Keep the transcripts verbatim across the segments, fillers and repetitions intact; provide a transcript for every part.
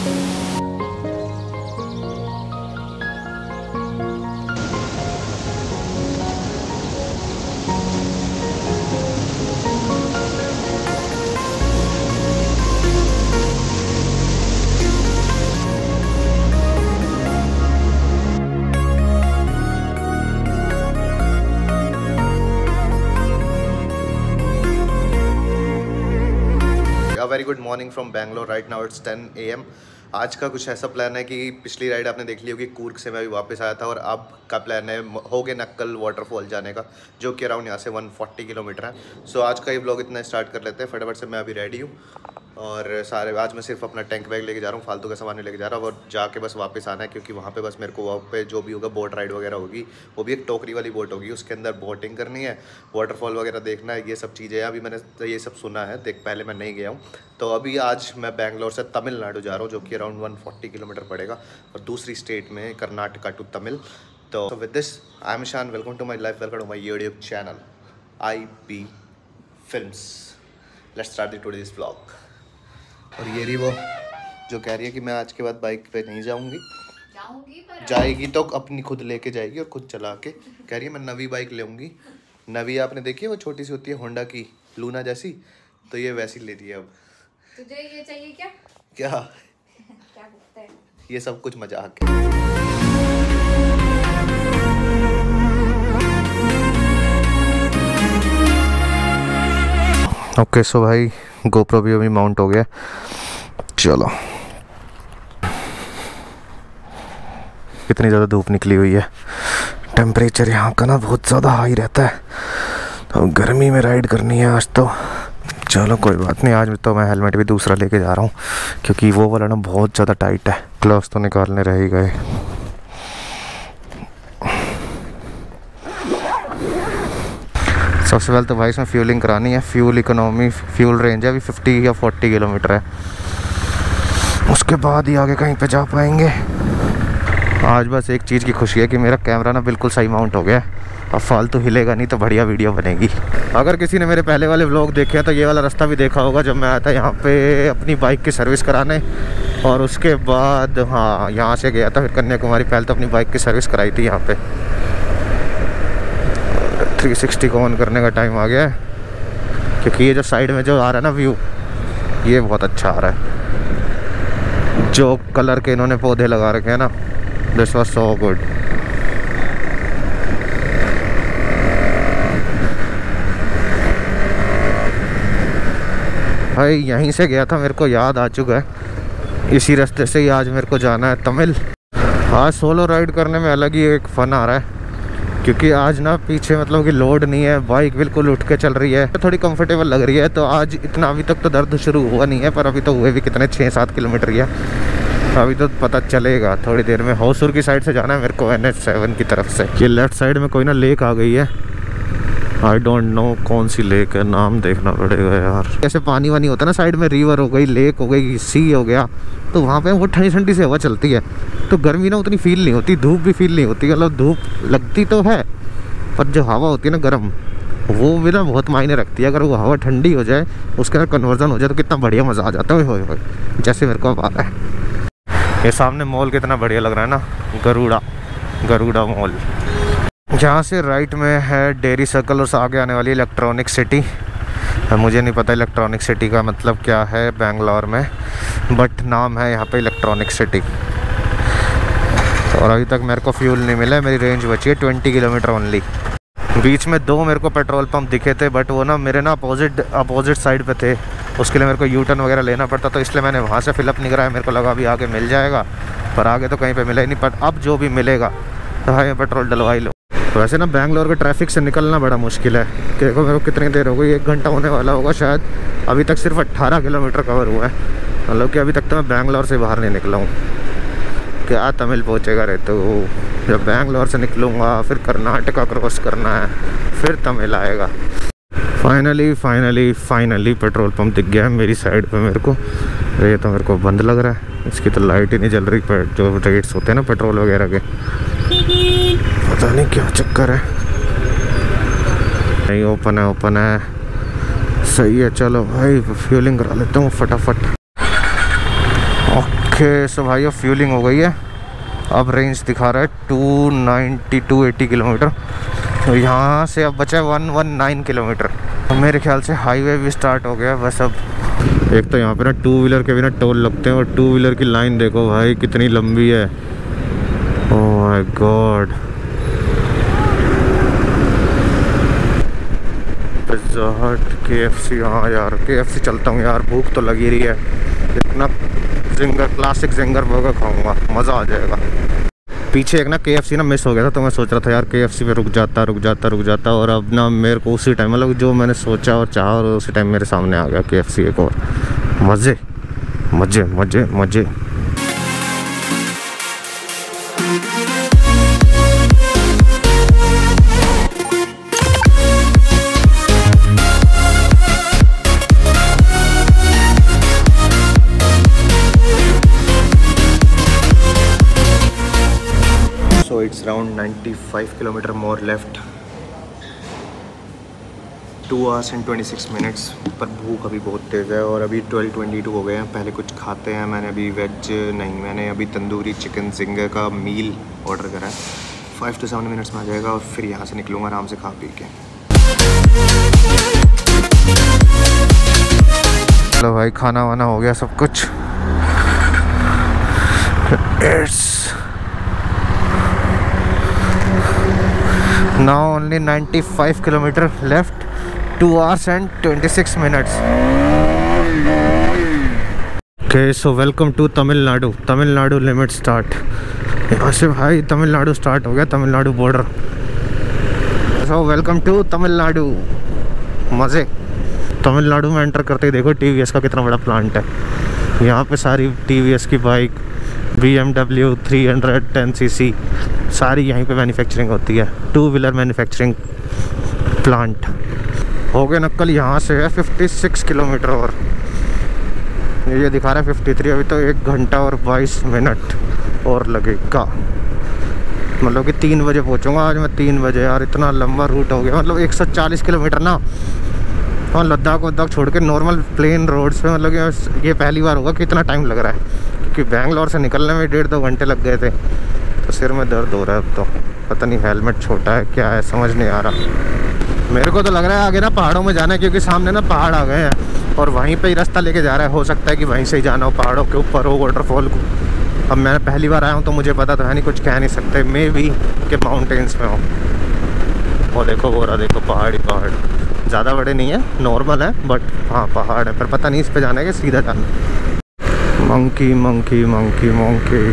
Very good morning from Bangalore. Right now it's ten A M. आज का कुछ ऐसा प्लान है कि पिछली राइड आपने देख ली होगी, कूर्ग से मैं अभी वापस आया था और अब का प्लान है हो गया नक्कल वाटरफॉल जाने का, जो कि अराउंड यहाँ से एक सौ चालीस किलोमीटर है। सो so, आज का ये ब्लॉग इतना स्टार्ट कर लेते हैं फटाफट से। मैं अभी रेडी हूँ और सारे आज मैं सिर्फ अपना टैंक बैग लेके जा रहा हूँ, फालतू का सामान लेके जा रहा हूँ और जाके बस वापस आना है, क्योंकि वहाँ पे बस मेरे को वहाँ पे जो भी होगा बोट राइड वगैरह होगी, वो भी एक टोकरी वाली बोट होगी, उसके अंदर बोटिंग करनी है, वाटरफॉल वगैरह देखना है, ये सब चीज़ें। अभी मैंने तो ये सब सुना है, देख पहले मैं नहीं गया हूँ। तो अभी आज मैं बैंगलोर से तमिलनाडु जा रहा हूँ, जो कि अराउंड एक सौ चालीस किलोमीटर पड़ेगा और दूसरी स्टेट में कर्नाटका टू तमिल। तो with this I am Ishan, welcome to my life, welcome to my YouTube channel I P films. Let's start the today's vlog. और ये रही वो जो कह रही है कि मैं आज के बाद बाइक पे नहीं जाऊंगी, जाऊंगी पर जाएगी तो अपनी खुद लेके जाएगी और खुद चला के। कह रही है मैं नवी बाइक लेऊंगी। नवी आपने देखी है, वो छोटी सी होती है होंडा की लूना जैसी, तो ये वैसी ले रही है अब। तुझे ये चाहिए क्या? क्या क्या बोलते हैं? ये सब कुछ मजाक है। ओके सो भाई गोप्रो भी अभी माउंट हो गया। चलो, कितनी ज़्यादा धूप निकली हुई है, टेम्परेचर यहाँ का ना बहुत ज़्यादा हाई रहता है, तो गर्मी में राइड करनी है आज तो। चलो कोई बात नहीं, आज तो मैं हेलमेट भी दूसरा लेके जा रहा हूँ, क्योंकि वो वाला ना बहुत ज़्यादा टाइट है। ग्लव्स तो निकालने रह ही गए। सबसे पहले तो भाई इसमें फ्यूलिंग करानी है। फ्यूल इकोनॉमी फ्यूल रेंज है अभी पचास या चालीस किलोमीटर है, उसके बाद ही आगे कहीं पे जा पाएंगे। आज बस एक चीज़ की खुशी है कि मेरा कैमरा ना बिल्कुल सही माउंट हो गया है, अब फालतू हिलेगा नहीं, तो बढ़िया वीडियो बनेगी। अगर किसी ने मेरे पहले वाले व्लॉग देखे हैं तो ये वाला रास्ता भी देखा होगा, जब मैं आया था यहाँ पे अपनी बाइक की सर्विस कराने, और उसके बाद हाँ यहाँ से गया था फिर कन्याकुमारी। पहले तो अपनी बाइक की सर्विस कराई थी यहाँ पे। थ्री सिक्सटी को ऑन करने का टाइम आ गया है, क्योंकि ये जो साइड में जो आ रहा है ना व्यू, ये बहुत अच्छा आ रहा है। जो कलर के इन्होंने पौधे लगा रखे हैं ना, दिस वाज सो गुड। भाई यहीं से गया था, मेरे को याद आ चुका है, इसी रास्ते से ही आज मेरे को जाना है तमिल। आज सोलो राइड करने में अलग ही एक फन आ रहा है, क्योंकि आज ना पीछे मतलब कि लोड नहीं है, बाइक बिल्कुल उठ के चल रही है, थोड़ी कंफर्टेबल लग रही है। तो आज इतना अभी तक तो दर्द शुरू हुआ नहीं है, पर अभी तो हुए भी कितने छः सात किलोमीटर ही है, अभी तो पता चलेगा थोड़ी देर में। होसुर की साइड से जाना है मेरे को, एन एच सेवन की तरफ से। ये लेफ्ट साइड में कोई ना लेक आ गई है, आई डोंट नो कौन सी लेक है, नाम देखना पड़ेगा यार। जैसे पानी वानी होता है ना साइड में, रिवर हो गई, लेक हो गई, सी हो गया, तो वहाँ पे वो ठंडी ठंडी से हवा चलती है, तो गर्मी ना उतनी फील नहीं होती, धूप भी फील नहीं होती। मतलब धूप लगती तो है, पर जो हवा होती है ना गर्म, वो भी ना बहुत मायने रखती है। अगर वो हवा ठंडी हो जाए, उसके अंदर कन्वर्जन हो जाए, तो कितना बढ़िया मज़ा आ जाता है। हो जैसे मेरे को अब आ रहा है। ये सामने मॉल कितना बढ़िया लग रहा है ना, गरुड़ा गरुड़ा मॉल। जहाँ से राइट में है डेयरी सर्कल, और आगे आने वाली इलेक्ट्रॉनिक सिटी। मुझे नहीं पता इलेक्ट्रॉनिक सिटी का मतलब क्या है बैंगलोर में, बट नाम है यहाँ पे इलेक्ट्रॉनिक सिटी। और अभी तक मेरे को फ्यूल नहीं मिला है, मेरी रेंज बची है बीस किलोमीटर ओनली। बीच में दो मेरे को पेट्रोल पंप दिखे थे, बट वो ना मेरे ना अपोजिट अपोजिट साइड पे थे, उसके लिए मेरे को यू टर्न वगैरह लेना पड़ता, तो इसलिए मैंने वहाँ से फिलअप नहीं कराया। मेरे को लगा अभी आगे मिल जाएगा, पर आगे तो कहीं पे मिला ही नहीं। पर अब जो भी मिलेगा तो भाई मैं पेट्रोल डलवा ही लो। वैसे ना बैंगलोर के ट्रैफिक से निकलना बड़ा मुश्किल है। देखो मेरे को कितनी देर हो गई, एक घंटा होने वाला होगा शायद, अभी तक सिर्फ अट्ठारह किलोमीटर कवर हुआ है। मतलब कि अभी तक तो मैं बैंगलोर से बाहर नहीं निकला हूँ। क्या तमिल पहुँचेगा रहते हो, जब बैंगलोर से निकलूँगा फिर कर्नाटका क्रॉस करना है, फिर तमिल आएगा। Finally finally finally petrol pump दिख गया है मेरी साइड पे मेरे को। ये तो मेरे को बंद लग रहा है, इसकी तो लाइट ही नहीं जल रही। जो रेट्स होते हैं ना पेट्रोल वगैरह के, पता नहीं क्या चक्कर है। नहीं ओपन है, ओपन है, सही है। चलो भाई फ्यूलिंग करा लेता हूँ फटाफट। ओके सो भाई फ्यूलिंग हो गई है। अब रेंज दिखा रहा है two ninety two eighty kilometre. तो यहाँ से अब बचा है वन वन नाइन किलोमीटर। तो मेरे ख्याल से हाईवे भी स्टार्ट हो गया बस। अब एक तो यहाँ पे ना टू व्हीलर के भी ना टोल लगते हैं, और टू व्हीलर की लाइन देखो भाई कितनी लंबी है। Oh my God. पिज़्ज़ा हट, के एफ सी। हाँ यार के एफ सी चलता हूँ यार, भूख तो लगी रही है। इतना जिंगर क्लासिक जिंगर बर्गर खाऊंगा, मज़ा आ जाएगा। पीछे एक ना के एफ सी ना मिस हो गया था, तो मैं सोच रहा था यार के एफ सी पे रुक जाता रुक जाता रुक जाता और अब ना मेरे को उसी टाइम मतलब जो मैंने सोचा और चाहा और उसी टाइम मेरे सामने आ गया के एफ सी एक और। मज़े मज़े मज़े मज़े। So it's around ninety-five kilometer more left, two hours and twenty-six minutes। पर भूख अभी बहुत तेज़ है और अभी ट्वेल्व ट्वेंटी टू हो गए हैं। पहले कुछ खाते हैं। मैंने अभी वेज नहीं, मैंने अभी तंदूरी चिकन जिंगर का मील ऑर्डर करा है। फाइव टू सेवन मिनट्स में आ जाएगा और फिर यहाँ से निकलूँगा आराम से खा पी के। चलो भाई खाना वाना हो गया सब कुछ। It's now only ninety-five kilometer left, two hours and twenty-six minutes। Okay, so welcome to Tamil Nadu। Tamil Nadu limit start. यहाँ से भाई तमिलनाडु स्टार्ट हो गया, Tamil Nadu border. so welcome to Tamil Nadu. मज़े। तमिलनाडु में एंटर करते ही देखो टी वी एस का कितना बड़ा प्लांट है। यहाँ पे सारी टी वी एस की bike, B M W three hundred ten C C सारी यहीं पे मैन्युफैक्चरिंग होती है। Two wheeler manufacturing plant. हो गए नक्कल। यहाँ से है छप्पन किलोमीटर और ये दिखा रहा है तिरेपन। अभी तो एक घंटा और बाईस मिनट और लगेगा। मतलब कि तीन बजे पहुँचूँगा आज मैं। तीन बजे यार, इतना लंबा रूट हो गया। मतलब एक सौ चालीस किलोमीटर ना। और लद्दाख वद्दाख छोड़ के नॉर्मल प्लेन रोड्स पे मतलब ये पहली बार होगा कि इतना टाइम लग रहा है। क्योंकि बैंगलोर से निकलने में डेढ़ दो घंटे लग गए थे। तो सिर में दर्द हो रहा है अब तो। पता नहीं हेलमेट छोटा है क्या है, समझ नहीं आ रहा। मेरे को तो लग रहा है आगे ना पहाड़ों में जाना है, क्योंकि सामने ना पहाड़ आ गए हैं और वहीं पे ही रास्ता लेके जा रहा है। हो सकता है कि वहीं से ही जाना हो, पहाड़ों के ऊपर हो वाटरफॉल को। अब मैं पहली बार आया हूँ तो मुझे पता तो है नहीं, कुछ कह नहीं सकते। मे भी कि माउंटेन्स में हो। वो देखो वो रहा, देखो पहाड़ी पहाड़। ज़्यादा बड़े नहीं है, नॉर्मल है, बट हाँ पहाड़ है। पर पता नहीं इस पे जाना है कि सीधा जाना। Monkey monkey monkey monkey.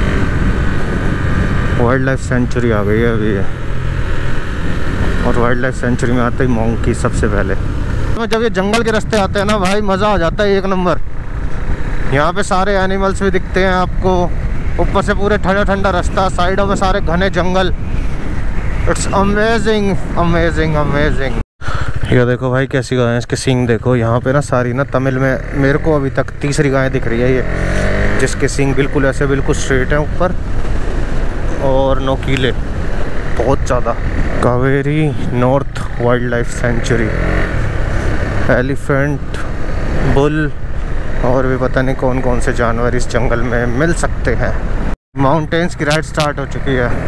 Wild life sanctuary आ गई है अभी ये। और वाइल्ड लाइफ सेंचुरी में आते ही मंकी सबसे पहले। तो जब ये जंगल के रास्ते आते हैं ना भाई, मज़ा आ जाता है एक नंबर। यहाँ पे सारे एनिमल्स भी दिखते हैं आपको। ऊपर से पूरे ठंडा ठंडा रास्ता, साइडों में सारे घने जंगल। It's amazing amazing amazing. ये देखो भाई कैसी गाय है, इसके सींग देखो। यहाँ पे ना सारी ना तमिल में मेरे को अभी तक तीसरी गाय दिख रही है ये, जिसके सींग बिल्कुल ऐसे बिल्कुल स्ट्रेट हैं ऊपर और नोकीले बहुत ज़्यादा। Kaveri north wild life sanctuary. Elephant, bull और भी पता नहीं कौन कौन से जानवर इस जंगल में मिल सकते हैं। माउंटेन्स की राइड स्टार्ट हो चुकी है।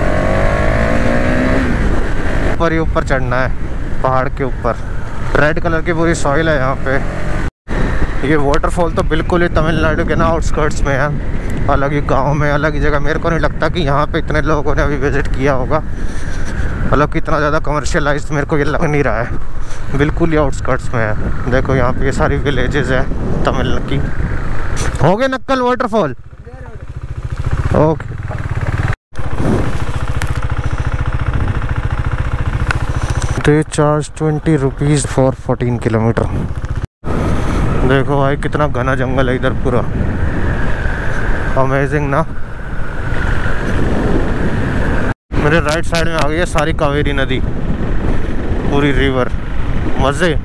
ऊपर ही ऊपर चढ़ना है पहाड़ के ऊपर। रेड कलर की पूरी सॉइल है यहाँ पे। ये वाटरफॉल तो बिल्कुल ही तमिलनाडु के ना आउटस्कर्ट्स में है, अलग ही गांव में, अलग ही जगह। मेरे को नहीं लगता कि यहाँ पे इतने लोगों ने अभी विज़िट किया होगा। मतलब कि इतना ज़्यादा कमर्शियलाइज्ड मेरे को ये लग नहीं रहा है। बिल्कुल ही आउटस्कर्ट्स में है। देखो यहाँ पे ये सारी विलेजेस है तमिल की। Hogenakkal waterfall. Okay they charge twenty rupees for fourteen kilometre. देखो भाई कितना घना जंगल है इधर पूरा। अमेजिंग ना। मेरे राइट साइड में आ गई है सारी कावेरी नदी, पूरी रिवर। मज़े।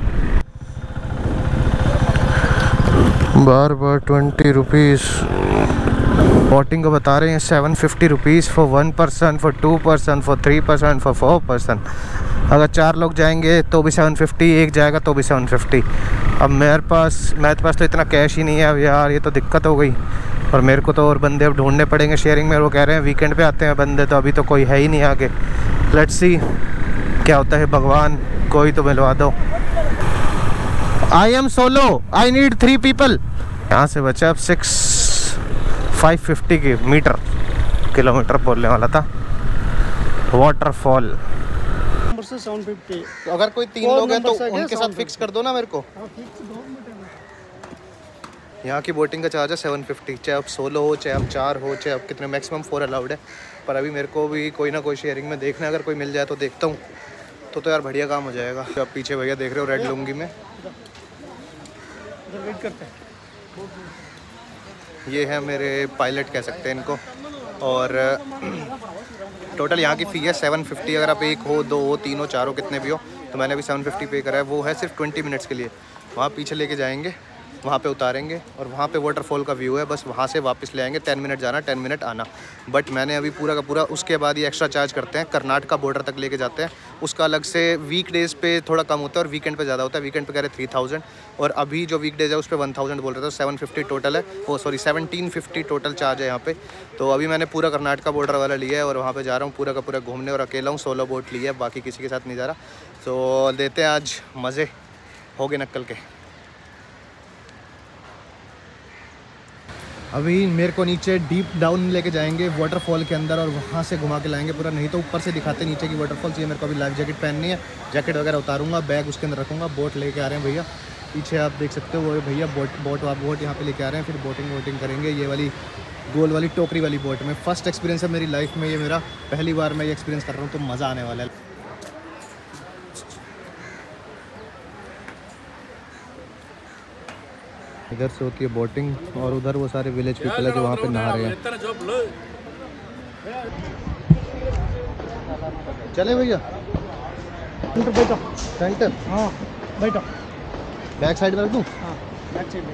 बार बार ट्वेंटी रुपीज़। बोटिंग को बता रहे हैं seven fifty rupees for one person, for two person, for three person, for four person. अगर चार लोग जाएंगे तो भी सेवन फिफ्टी, एक जाएगा तो भी सेवन फिफ्टी। अब मेरे पास मेरे पास तो इतना कैश ही नहीं है अब यार, ये तो दिक्कत हो गई। और मेरे को तो और बंदे अब ढूंढने पड़ेंगे शेयरिंग में। वो कह रहे हैं वीकेंड पे आते हैं बंदे, तो अभी तो कोई है ही नहीं आगे। लेट्स सी क्या होता है, भगवान कोई तो मिलवा दो। I am solo, I need three people. यहाँ से बचा अब सिक्स फाइव फिफ्टी की मीटर किलोमीटर बोलने वाला था। वाटरफॉल से सेवन फिफ्टी। अगर कोई तीन लोग हैं तो उनके साथ फिक्स कर दो ना मेरे को। यहाँ की बोटिंग का चार्ज है सेवन फिफ्टी, चाहे आप सोलो हो, चाहे आप चार हो, चाहे आप कितने, मैक्सिमम फोर अलाउड है। पर अभी मेरे को भी कोई ना कोई शेयरिंग में देखना है, अगर कोई मिल जाए तो देखता हूँ, तो तो यार बढ़िया काम हो जाएगा। तो आप पीछे भैया देख रहे हो रेड लुंगी में, वेट करते हैं। ये है मेरे पायलट कह सकते हैं इनको। और टोटल यहाँ की फ़ी है सेवन फिफ्टी। अगर आप एक हो, दो हो, तीन हो, चार हो, कितने भी हो, तो मैंने अभी सेवन फिफ्टी पे करा है। वो है सिर्फ ट्वेंटी मिनट्स के लिए। वहाँ पीछे लेके जाएंगे, वहाँ पे उतारेंगे और वहाँ पे वाटरफॉल का व्यू है, बस वहाँ से वापस ले आएंगे। टेन मिनट जाना, टेन मिनट आना। बट मैंने अभी पूरा का पूरा, उसके बाद ये एक्स्ट्रा चार्ज करते हैं, कर्नाटका बॉर्डर तक लेके जाते हैं। उसका अलग से वीक डेज़ पे थोड़ा कम होता है और वीकेंड पे ज़्यादा होता है। वीकेंड पे कह रहे थ्री थाउजेंड और अभी जो वीक डेज़ है उस पर वन थाउजेंड बोल रहे थे। सेवन फिफ्टी टोटल है, वो sorry seventeen fifty total charge है यहाँ पे। तो अभी मैंने पूरा कर्नाटका बॉर्डर वाला लिया है और वहाँ पे जा रहा हूँ पूरा का पूरा घूमने। और अकेला हूँ, सोलो बोट लिया है, बाकी किसी के साथ नहीं जा रहा। तो देते हैं आज मज़े, हो गए नक्कल के। अभी मेरे को नीचे डीप डाउन लेके जाएंगे वाटरफॉल के अंदर और वहाँ से घुमा के लाएंगे पूरा। नहीं तो ऊपर से दिखाते नीचे की वाटरफॉल। चाहिए मेरे को अभी लाइफ जैकेट पहननी है, जैकेट वगैरह उतारूंगा, बैग उसके अंदर रखूँगा। बोट लेके आ रहे हैं भैया, पीछे आप देख सकते हो वो भैया बोट बोट बोट यहाँ पे लेके आ रहे हैं। फिर बोटिंग वोटिंग करेंगे ये वाली गोल वाली टोकरी वाली बोट में। फर्स्ट एक्सपीरियंस है मेरी लाइफ में, ये मेरा पहली बार मैं ये एक्सपीरियंस कर रहा हूँ, तो मज़ा आने वाला है। इधर से होती है बोटिंग और उधर वो सारे विलेज पीपल है जो वहाँ पे नहा रहे हैं। चले भैया बैठो, सेंटर, हाँ बैठो। बैक साइड में रख दूँ? हाँ बैक साइड में।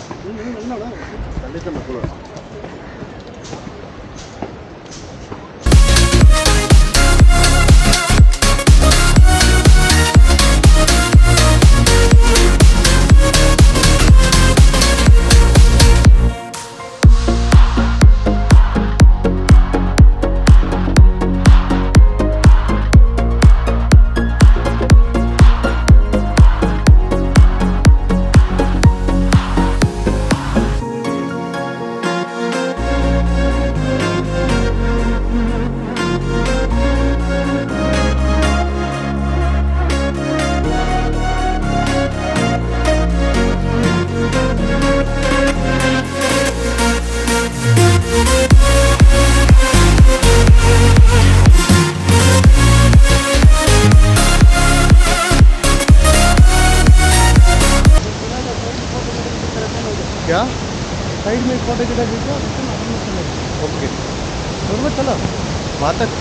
क्या साइड में एक फोटो जगह देखो। ओके, रोड में चलो वहाँ तक।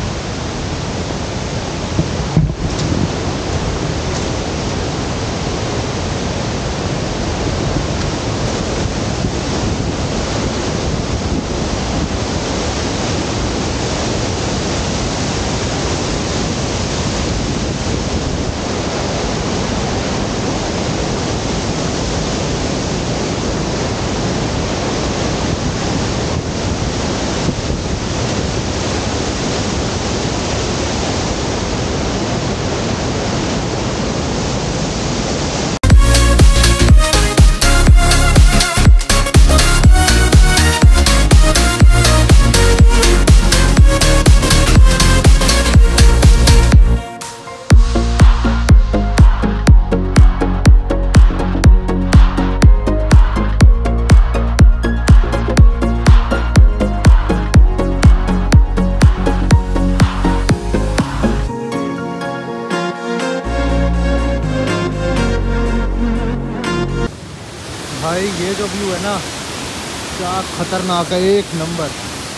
भाई ये जो व्यू है ना, क्या खतरनाक है, एक नंबर।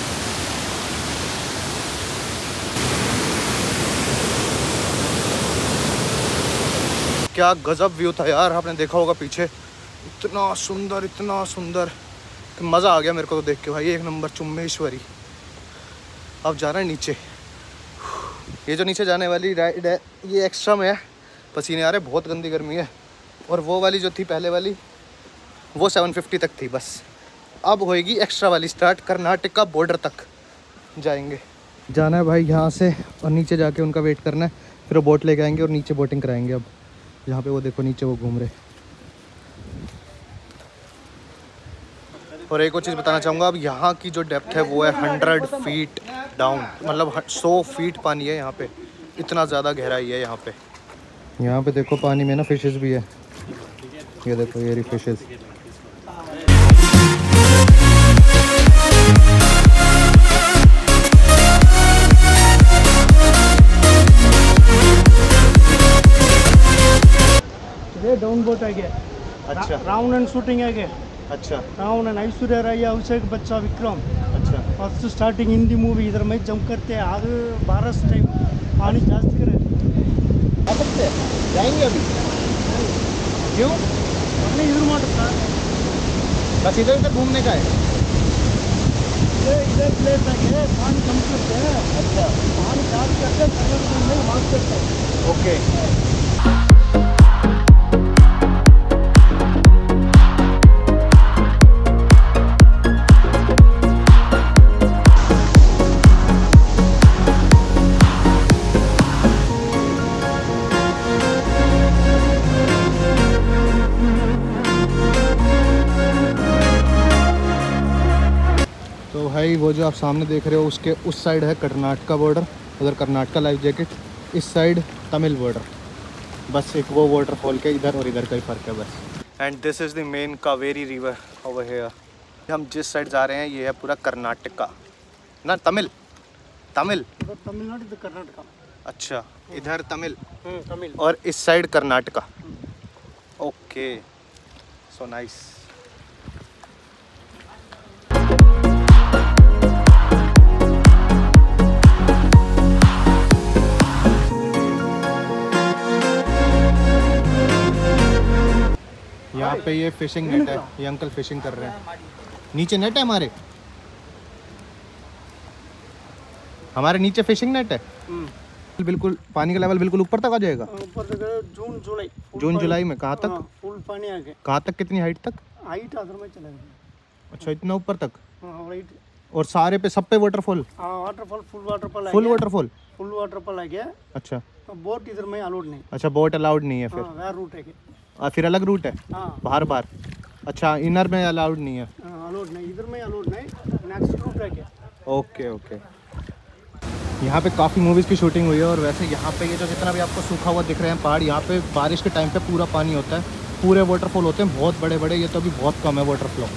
क्या गजब व्यू था यार, आपने देखा होगा पीछे, इतना सुंदर इतना सुंदर, तो मज़ा आ गया मेरे को तो देख के भाई, एक नंबर चुम्बेश्वरी। अब जा रहे हैं नीचे। ये जो नीचे जाने वाली राइड है ये एक्स्ट्रा में है, पसीने आ रहे, बहुत गंदी गर्मी है। और वो वाली जो थी पहले वाली वो सेवन फिफ्टी तक थी बस, अब होएगी एक्स्ट्रा वाली स्टार्ट, कर्नाटका बॉर्डर तक जाएंगे। जाना है भाई यहाँ से और नीचे जाके उनका वेट करना है, फिर वो बोट लेके आएंगे और नीचे बोटिंग कराएंगे। अब यहाँ पे वो देखो नीचे वो घूम रहे। और एक और चीज़ बताना चाहूँगा, अब यहाँ की जो डेप्थ है वो है हंड्रेड फीट डाउन, मतलब सौ फीट पानी है यहाँ पे, इतना ज़्यादा गहराई है यहाँ पे। यहाँ पे देखो पानी में ना फिशेस भी है, ये देखो ये फिशेस। ये डाउन बोट है क्या? अच्छा राउंड एंड शूटिंग है क्या? अच्छा राउंड एंड ऐश्वर्या राय अभिषेक बच्चा विक्रम। अच्छा फर्स्ट स्टार्टिंग हिंदी मूवी इधर में जंप करते हैं आगे बारह टाइम पानी जास्त करे आ सकते हैं, जाएंगे अभी। क्यों? अपने इधर मार बस इधर उधर घूमने का है। ये इधर प्लेस है पानी कम करते हैं। अच्छा पानी जास्त करते हैं नहीं मार सकते। ओके भाई वो जो आप सामने देख रहे हो उसके उस साइड है कर्नाटका बॉर्डर, उधर कर्नाटका लाइफ जैकेट, इस साइड तमिल बॉर्डर। बस एक वो वाटरफॉल के इधर और इधर का ही फर्क है बस। And this is the main Kaveri river over here. हम जिस साइड जा रहे हैं ये है पूरा कर्नाटका ना, तमिल तमिल तमिलनाडु तो कर्नाटका। अच्छा इधर तमिल तमिल और इस side Karnataka. Okay so nice. यहाँ पे ये फिशिंग नेट है, ये अंकल फिशिंग कर रहे हैं। नीचे नेट है हमारे हमारे नीचे फिशिंग नेट है। बिल्कुल पानी का लेवल बिल्कुल ऊपर तक आ जाएगा। ऊपर तक जून जुलाई जून जुलाई में कहाँ तक? फुल पानी आ गया। कहाँ तक? कितनी हाइट तक? हाइट अदर में चलेगा। अच्छा इतना ऊपर तक? हाँ राइट। और सारे पे सब पे वाटरफॉल? हाँ waterfall full waterfall full waterfall full waterfall आ गया। अच्छा बोट इधर में अलाउड नहीं। अच्छा बोट अलाउड नहीं है फिर? हाँ वह रूट है क्या? और फिर अलग रूट है? हाँ बाहर बाहर। अच्छा इनर में अलाउड नहीं है? अलाउड नहीं, इधर में अलाउड नहीं, नेक्स्ट रूट है क्या? Okay okay. यहाँ पे काफ़ी मूवीज़ की शूटिंग हुई है। और वैसे यहाँ पे ये जो जितना भी आपको सूखा हुआ दिख रहे हैं पहाड़, यहाँ पे बारिश के टाइम पे पूरा पानी होता है, पूरे वाटरफॉल होते हैं बहुत बड़े बड़े। ये तो अभी बहुत कम है वाटरफ्लो।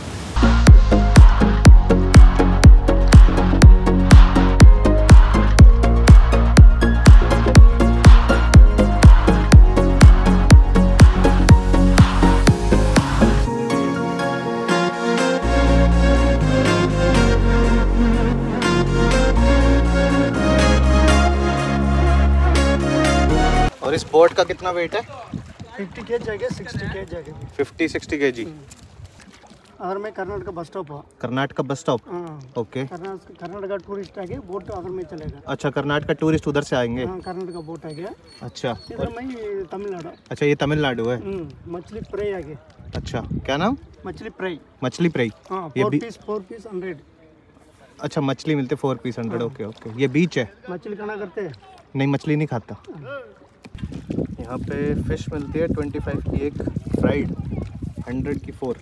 और इस बोट का कितना वेट है? फिफ्टी के जाएगा, सिक्सटी के जाएगा। फिफ्टी सिक्सटी के जी। अदर में कर्नाटका बस स्टॉप है। Karnataka bus stop? हाँ ओके। कर्नाटका टूरिस्ट आ गया, बोट अदर में चलेगा। अच्छा कर्नाटका टूरिस्ट उधर से आएंगे? हाँ कर्नाटका बोट आ गया। अच्छा इधर में तमिलनाडु। अच्छा ये तमिलनाडु है। मछली फ्राई आ गया। अच्छा क्या नाम? मछली फ्राई। मछली फ्राई। हाँ ये फोर भी पीस फोर पीस हंड्रेड। अच्छा मछली मिलते four piece hundred. Okay okay. ये बीच है? मछली खाना करते हैं? नहीं मछली नहीं खाता। यहाँ पे फिश मिलती है ट्वेंटी फाइव की एक फ्राइड, हंड्रेड की फोर।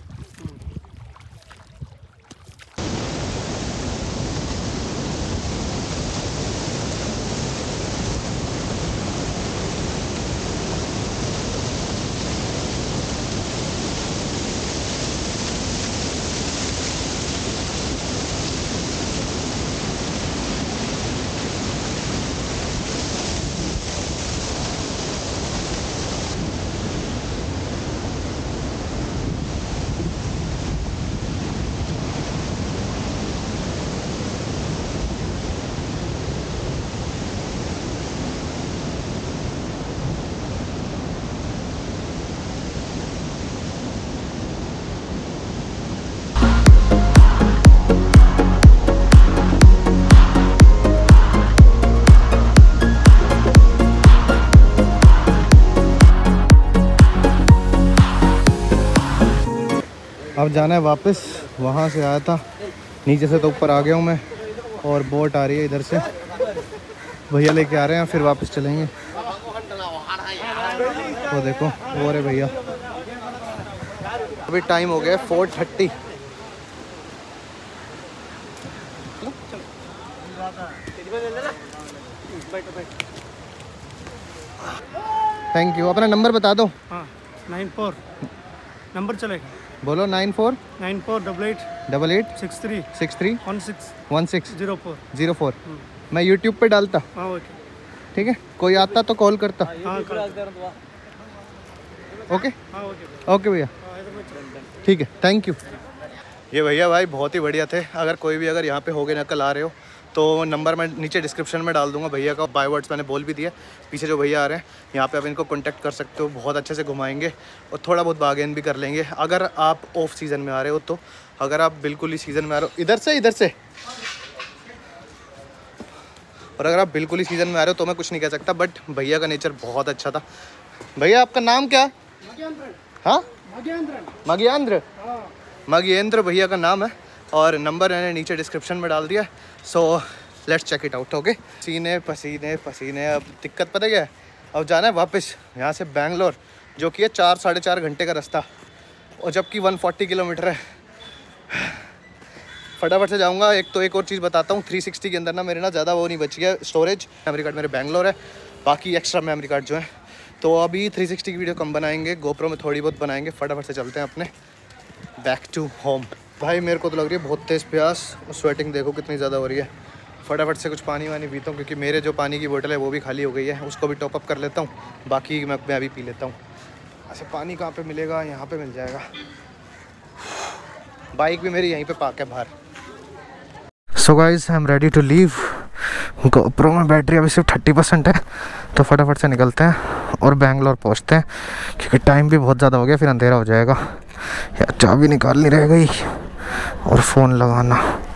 अब जाना है वापस। वहाँ से आया था नीचे से, तो ऊपर आ गया हूँ मैं, और बोट आ रही है इधर से, भैया लेके आ रहे हैं, फिर वापस चलेंगे। तो देखो वो रहे भैया। अभी टाइम हो गया फोर थर्टी। Thank you. अपना नंबर बता दो। हाँ, नाइन फोर नंबर चलेगा। बोलो। Nine four nine four double eight double eight six three six three one six one six zero four zero four. मैं यूट्यूब पे डालता। हाँ ओके। ठीक है, कोई आता तो कॉल करता। हाँ ओके हाँ ओके ओके भैया, ठीक है, थैंक यू। ये भैया भाई बहुत ही बढ़िया थे। अगर कोई भी अगर यहाँ पे हो गए ना, कल आ रहे हो, तो नंबर मैं नीचे डिस्क्रिप्शन में डाल दूंगा भैया का। बाय वर्ड्स मैंने बोल भी दिया। पीछे जो भैया आ रहे हैं यहाँ पे आप इनको कांटेक्ट कर सकते हो, बहुत अच्छे से घुमाएंगे और थोड़ा बहुत बार्गेन भी कर लेंगे। अगर आप ऑफ सीज़न में आ रहे हो तो, अगर आप बिल्कुल ही सीज़न में आ रहे हो, इधर से इधर से और अगर आप बिल्कुल ही सीज़न में आ रहे हो तो मैं कुछ नहीं कह सकता, बट भैया का नेचर बहुत अच्छा था। भैया आपका नाम क्या? हाँ, मगियांद्र। मगियांद्र भैया का नाम है, और नंबर मैंने नीचे डिस्क्रिप्शन में डाल दिया। So let's check it out. Okay, पसीने पसीने पसीने। अब दिक्कत पता क्या है, अब जाना है वापस यहाँ से बैंगलोर, जो कि है चार साढ़े चार घंटे का रास्ता, और जबकि वन फोर्टी किलोमीटर है। फटाफट से जाऊँगा। एक तो एक और चीज़ बताता हूँ, थ्री सिक्सटी के अंदर ना मेरे ना ज़्यादा वो नहीं बची है स्टोरेज। मेमोरी कार्ड मेरे बैंगलोर है, बाकी एक्स्ट्रा मेमोरी कार्ड जो है, तो अभी थ्री सिक्सटी की वीडियो कम बनाएंगे, गोप्रो में थोड़ी बहुत बनाएंगे। फटाफट से चलते हैं अपने बैक टू होम। भाई मेरे को तो लग रही है बहुत तेज़ प्यास, स्वेटिंग देखो कितनी ज़्यादा हो रही है। फटाफट से कुछ पानी वानी पीता हूँ, क्योंकि मेरे जो पानी की बोतल है वो भी खाली हो गई है, उसको भी टॉपअप कर लेता हूँ। बाकी मैं मैं भी पी लेता हूँ। अच्छा, पानी कहाँ पे मिलेगा? यहाँ पे मिल जाएगा। बाइक भी मेरी यहीं पे पार्क है बाहर। So guys, I am ready to leave. GoPro में बैटरी अभी सिर्फ थर्टी परसेंट है, तो फटाफट से निकलते हैं और बैंगलोर पहुंचते हैं, क्योंकि टाइम भी बहुत ज़्यादा हो गया, फिर अंधेरा हो जाएगा। यार चाबी निकालनी रह गई और फ़ोन लगाना।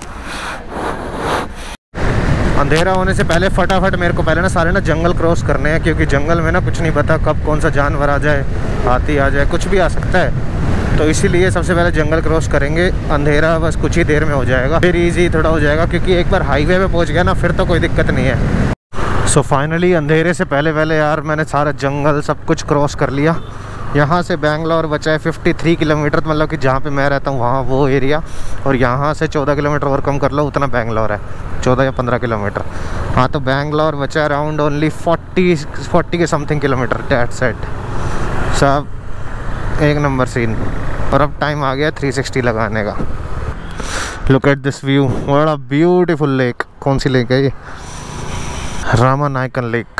अंधेरा होने से पहले फटाफट मेरे को पहले ना सारे ना जंगल क्रॉस करने हैं, क्योंकि जंगल में ना कुछ नहीं पता कब कौन सा जानवर आ जाए, हाथी आ जाए, कुछ भी आ सकता है। तो इसीलिए सबसे पहले जंगल क्रॉस करेंगे। अंधेरा बस कुछ ही देर में हो जाएगा, फिर इजी थोड़ा हो जाएगा, क्योंकि एक बार हाईवे पे पहुंच गया ना फिर तो कोई दिक्कत नहीं है। सो so फाइनली अंधेरे से पहले पहले यार मैंने सारा जंगल सब कुछ क्रॉस कर लिया। यहाँ से बैंगलोर बचा है तिरेपन किलोमीटर, मतलब कि जहाँ पे मैं रहता हूँ वहाँ वो एरिया, और यहाँ से चौदह किलोमीटर और कम कर लो उतना बैंगलोर है, चौदह या पंद्रह किलोमीटर। हाँ, तो बैंगलोर बचा अराउंड ओनली फोर्टी फोर्टी के समथिंग किलोमीटर। डेट सेट सब एक नंबर सीन। और अब टाइम आ गया थ्री सिक्सटी लगाने का। Look at this view, what a beautiful lake. कौन सी लेक है ये? रामानायकन लेक।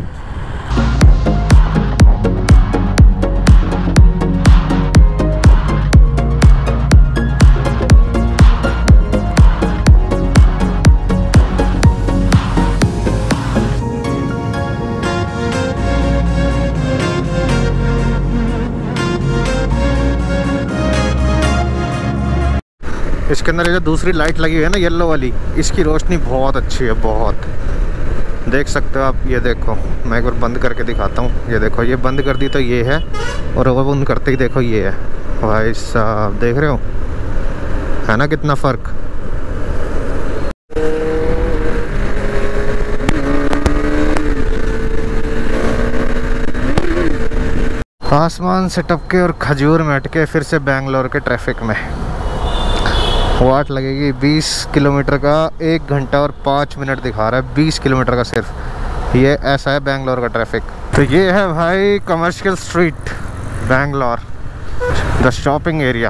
इसके अंदर ये जो दूसरी लाइट लगी हुई है ना, येलो वाली, इसकी रोशनी बहुत अच्छी है, बहुत। देख सकते हो आप, ये देखो, मैं एक बार बंद करके दिखाता हूँ। ये देखो, ये बंद कर दी तो ये है, और वो बंद करते ही देखो ये है। भाई साहब देख रहे हो, है ना कितना फ़र्क। आसमान से टपके और खजूर में अटके फिर से बैंगलोर के ट्रैफिक में। वाट लगेगी बीस किलोमीटर का, एक घंटा और पाँच मिनट दिखा रहा है, बीस किलोमीटर का सिर्फ। ये ऐसा है बैंगलोर का ट्रैफिक। तो ये है भाई commercial street Bangalore, the shopping area.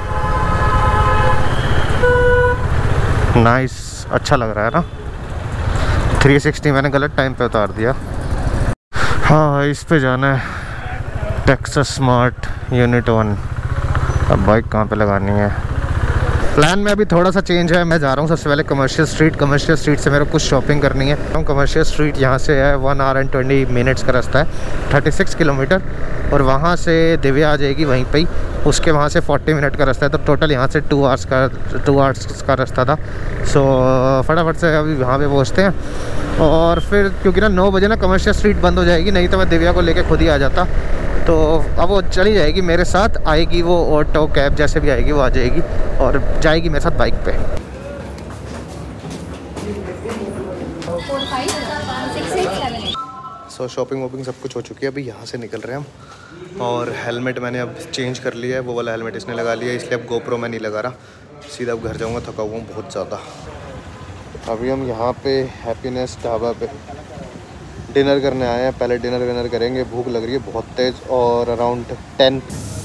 Nice, अच्छा लग रहा है ना। थ्री सिक्सटी मैंने गलत टाइम पे उतार दिया। हाँ, इस पे जाना है, टेक्सास स्मार्ट यूनिट वन। अब बाइक कहाँ पे लगानी है? प्लान में अभी थोड़ा सा चेंज है। मैं जा रहा हूँ सबसे पहले कमर्शियल स्ट्रीट। कमर्शियल स्ट्रीट से मेरे को कुछ शॉपिंग करनी है। कमर्शियल स्ट्रीट यहाँ से है one hour and twenty minutes का रास्ता है, थर्टी सिक्स किलोमीटर। और वहाँ से दिव्या आ जाएगी वहीं पे ही, उसके वहाँ से फोर्टी मिनट का रास्ता है। तो टोटल यहाँ से टू आवर्स का टू आवर्स का रास्ता था। सो फटाफट से अभी वहाँ पे पहुँचते हैं। और फिर क्योंकि ना नौ बजे ना कमर्शियल स्ट्रीट बंद हो जाएगी, नहीं तो मैं दिव्या को लेके खुद ही आ जाता। तो अब वो चली जाएगी मेरे साथ, आएगी वो ऑटो कैब जैसे भी आएगी वो आ जाएगी और जाएगी मेरे साथ बाइक पे। Four five six eight seven eight. So shopping वॉपिंग सब कुछ हो चुकी है, अभी यहाँ से निकल रहे हैं हम। और हेलमेट मैंने अब चेंज कर लिया है, वो वाला हेलमेट इसने लगा लिया है, इसलिए अब गोप्रो मैं नहीं लगा रहा। सीधा अब घर जाऊँगा, थका हुआ हूँ बहुत ज़्यादा। अभी हम यहाँ पे हैप्पीनेस ढाबा पे डिनर करने आए हैं। पहले डिनर विनर करेंगे, भूख लग रही है बहुत तेज़। और अराउंड टेन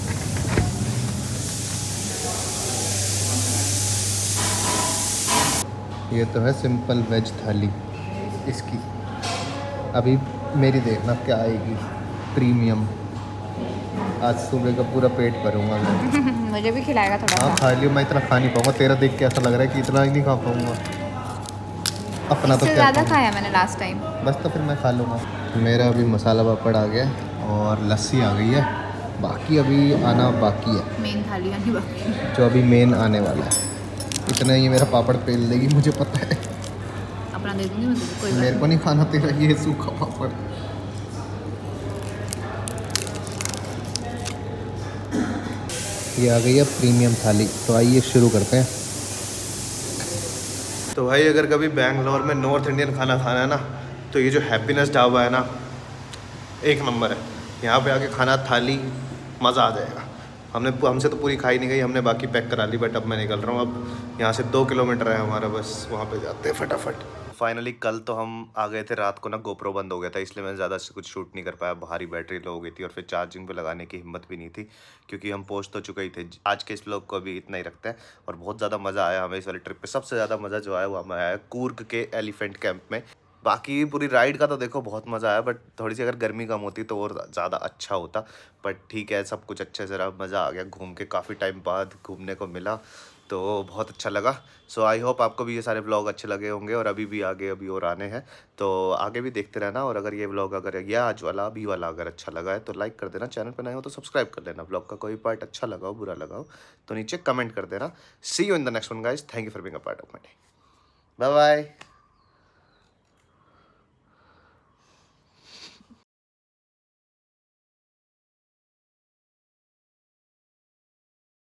ये तो है सिंपल वेज थाली इसकी। अभी मेरी देखना क्या आएगी, प्रीमियम। आज सुबह का पूरा पेट भरूंगा मैं। मुझे भी खिलाएगा थोड़ा। हाँ खा लियो, मैं इतना खा नहीं पाऊंगा। तेरा देख के ऐसा लग रहा है कि इतना ही नहीं खा पाऊंगा। अपना तो क्या ज़्यादा खाया मैंने लास्ट टाइम। बस तो फिर मैं खा लूँगा। मेरा अभी मसाला पापड़ आ गया और लस्सी आ गई है, बाकी अभी आना बाकी है। मेन थाली आनी बाकी, जो अभी मेन आने वाला है। इतना ये मेरा पापड़ पेल देगी मुझे पता है। अपना दे दूँगी मैं तुझे, कोई बात मेरे को नहीं खाना तेरा ये सूखा पापड़। ये आ गई है प्रीमियम थाली, तो आइए शुरू करते हैं। तो भाई अगर कभी बेंगलोर में नॉर्थ इंडियन खाना खाना है ना, तो ये जो हैप्पीनेस ढाबा है ना, एक नंबर है। यहाँ पे आके खाना थाली मज़ा आ जाएगा। हमने हमसे तो पूरी खाई नहीं गई, हमने बाकी पैक करा ली। बट अब मैं निकल रहा हूँ, अब यहाँ से दो किलोमीटर है हमारा, बस वहाँ पे जाते हैं फटाफट। फाइनली कल तो हम आ गए थे रात को ना, गोप्रो बंद हो गया था, इसलिए मैं ज़्यादा से कुछ शूट नहीं कर पाया। भारी बैटरी लो हो गई थी और फिर चार्जिंग पे लगाने की हिम्मत भी नहीं थी, क्योंकि हम पहुँच तो चुके ही थे। आज के इस व्लॉग को अभी इतना ही रखते हैं। और बहुत ज़्यादा मज़ा आया हमें इस वाली ट्रिप पे। सबसे ज़्यादा मज़ा जो आया वो हमें आया कूर्ग के एलिफेंट कैंप में। बाकी पूरी राइड का तो देखो बहुत मज़ा आया, बट थोड़ी सी अगर गर्मी कम होती तो और ज़्यादा अच्छा होता। बट ठीक है, सब कुछ अच्छे से रहा, मज़ा आ गया। घूम के काफ़ी टाइम बाद घूमने को मिला, तो बहुत अच्छा लगा। सो आई होप आपको भी ये सारे व्लॉग अच्छे लगे होंगे। और अभी भी आगे अभी और आने हैं, तो आगे भी देखते रहना। और अगर ये व्लॉग अगर ये आज वाला अभी वाला अगर अच्छा लगा है तो लाइक कर देना। चैनल पर नए हो तो सब्सक्राइब कर देना। व्लॉग का कोई पार्ट अच्छा लगा हो, बुरा लगा हो तो नीचे कमेंट कर देना। See you in the next one guys. Thank you for being a part of my day. Bye bye.